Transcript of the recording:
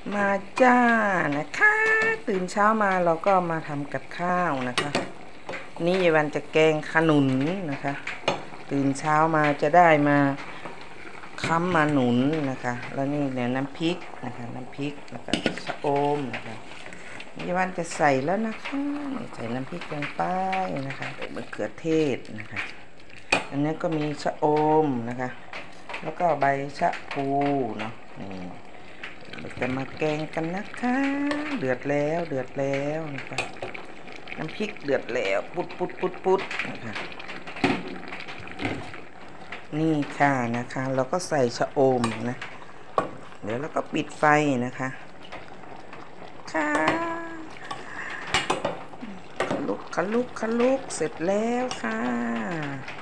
มาจ้านะคะตื่นเช้ามาเราก็มาทำกับข้าวนะคะนี่ยายวันจะแกงขนุนนะคะตื่นเช้ามาจะได้มาค้ำมาหนุนนะคะแล้วนี่เนี่ยน้ำพริกนะคะน้ำพริกแล้วก็ชะอมนะคะยายวันจะใส่แล้วนะคะใส่น้ำพริกลงไปนะคะมะเขือเทศนะคะอันนี้ก็มีชะอมนะคะแล้วก็ใบชะพูเนาะนี่เราจะมาแกงกันนะคะเดือดแล้วนะคะน้ำพริกเดือดแล้วปุดนะคะนี่ค่ะนะคะเราก็ใส่ชะอมนะเดี๋ยวเราก็ปิดไฟนะคะค่ะคลุกเสร็จแล้วค่ะ